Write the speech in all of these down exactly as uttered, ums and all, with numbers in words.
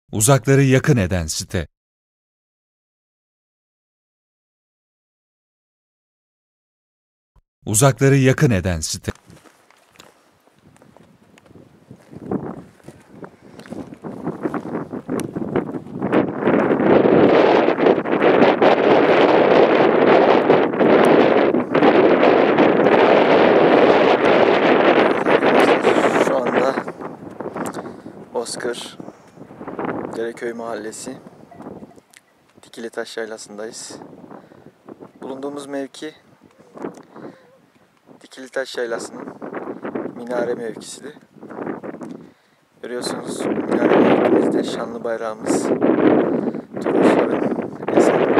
Uzakları yakın eden site. Uzakları yakın eden site. Şu anda Bozkır Dereköy Mahallesi Dikilitaş Yaylası'ndayız. Bulunduğumuz mevki Dikilitaş Yaylası'nın minare mevkisidir. Görüyorsunuz minare mevkimizde şanlı bayrağımız Torosların eser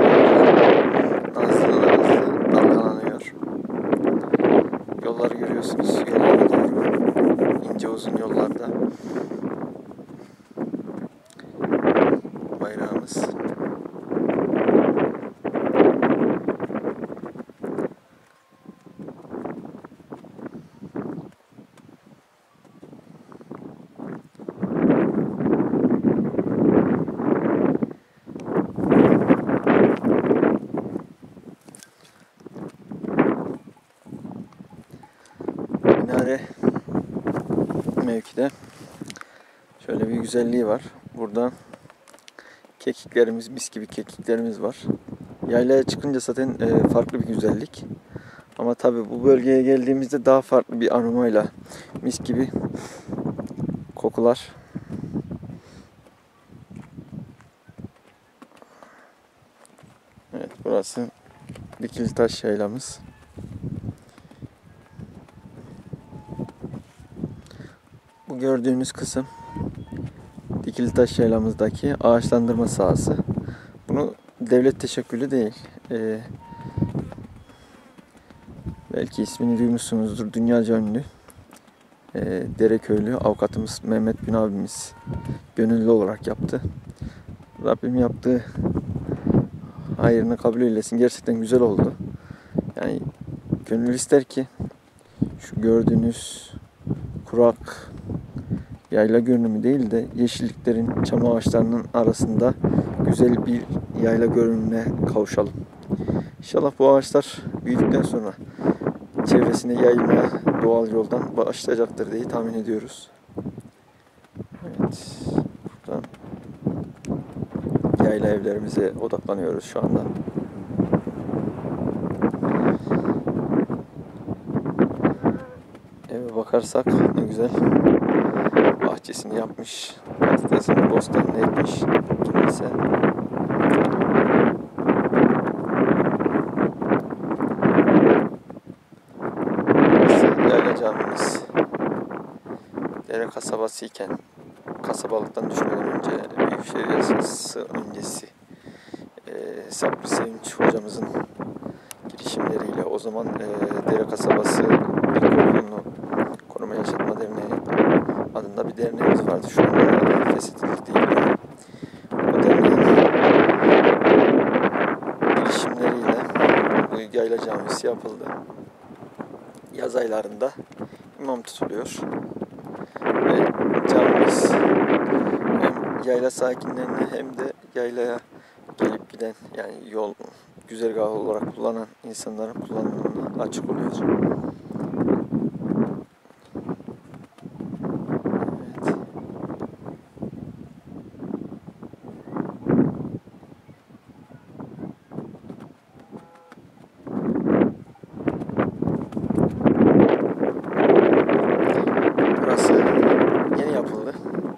nazlı nazlı dalgalanıyor. Yolları görüyorsunuz. Yollara doğru ince uzun yollarda bayrağımız. Minare mevkide şöyle bir güzelliği var. Burada kekiklerimiz, mis gibi kekiklerimiz var. Yaylaya çıkınca zaten e, farklı bir güzellik. Ama tabi bu bölgeye geldiğimizde daha farklı bir aromayla mis gibi kokular. Evet, burası Dikilitaş Yaylamız. Bu gördüğünüz kısım Dikilitaş Yaylamızdaki ağaçlandırma sahası. Bunu devlet teşekkülü değil. Ee, belki ismini duymuşsunuzdur. Dünyaca ünlü e, Dereköylü avukatımız Mehmet Bin abimiz gönüllü olarak yaptı. Rabbim yaptığı hayrını kabul eylesin. Gerçekten güzel oldu. Yani gönül ister ki şu gördüğünüz kurak yayla görünümü değil de yeşilliklerin, çam ağaçlarının arasında güzel bir yayla görünümüne kavuşalım. İnşallah bu ağaçlar büyüdükten sonra çevresine yayılmaya doğal yoldan başlayacaktır diye tahmin ediyoruz. Evet, buradan yayla evlerimize odaklanıyoruz şu anda. Eve bakarsak ne güzel bahçesini yapmış, patatesini, bostanını ekmiş kimse. Burası Yayla Camimiz. Dere kasabası iken, kasabalıktan düşmeden önce Büyükşehir Yasası öncesi e, Sabri Sevinç hocamızın girişimleriyle o zaman e, Dere Kasabası İlkokulu'nu Koruma Yaşatma Derneği adında bir derneğimiz vardı. Şu anda feshedildi değil. O derneğin girişimleriyle bu yayla camisi yapıldı. Yaz aylarında imam tutuluyor. Ve camimiz hem yayla sakinlerine hem de yaylaya gelip giden, yani yol güzergahı olarak kullanan insanların kullanımına açık oluyor. Burası yeni yapıldı.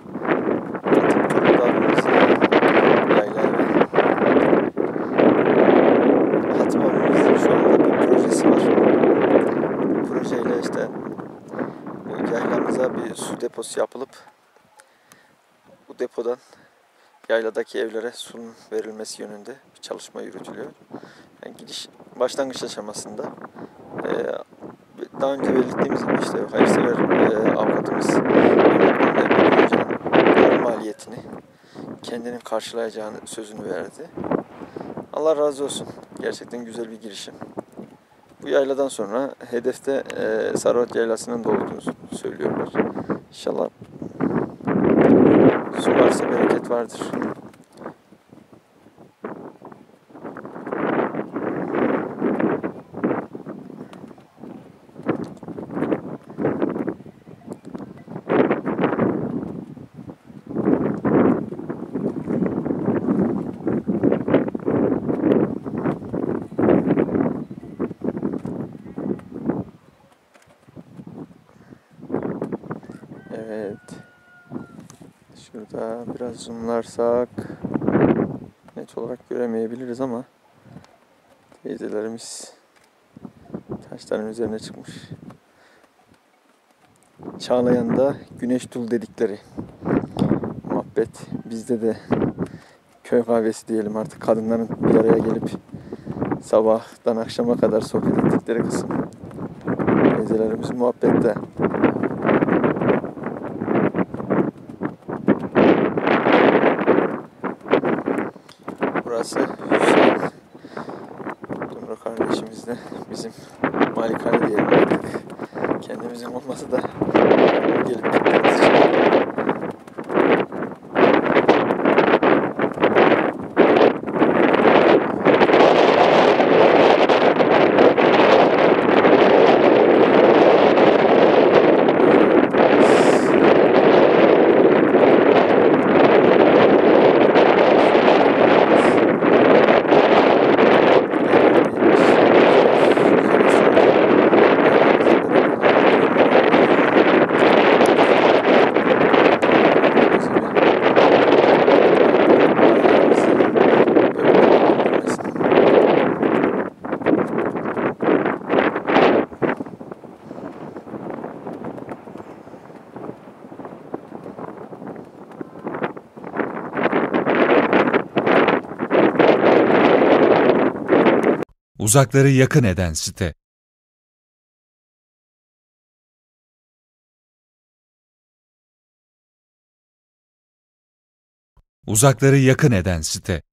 Yayla evi. Hatip abimizin şu anda bir projesi var. Bu projeyle işte bu yaylamıza bir su deposu yapılıp bu depodan yayladaki evlere sunum verilmesi yönünde bir çalışma yürütülüyor. Yani gidiş başlangıç aşamasında e, daha önce belirttiğimiz gibi işte hayırsever e, avukatımız projenin maliyetini kendinin karşılayacağını sözünü verdi. Allah razı olsun. Gerçekten güzel bir girişim. Bu yayladan sonra hedefte e, Sarıvat Yaylası'nın da olduğunu söylüyorlar. İnşallah Su varsa bereket vardır. Evet. Şurada biraz zoomlarsak net olarak göremeyebiliriz ama teyzelerimiz taşların üzerine çıkmış. Çağlayan'da güneş dul dedikleri muhabbet. Bizde de köy kahvesi diyelim artık, kadınların bir araya gelip sabahtan akşama kadar sohbet ettikleri kısım. Teyzelerimiz muhabbette. Burası Hüseyin Dumru kardeşimiz de bizim malikane diyelim artık. Kendimizin olması da gelip gittiğimiz için. Uzakları yakın eden site. Uzakları yakın eden site.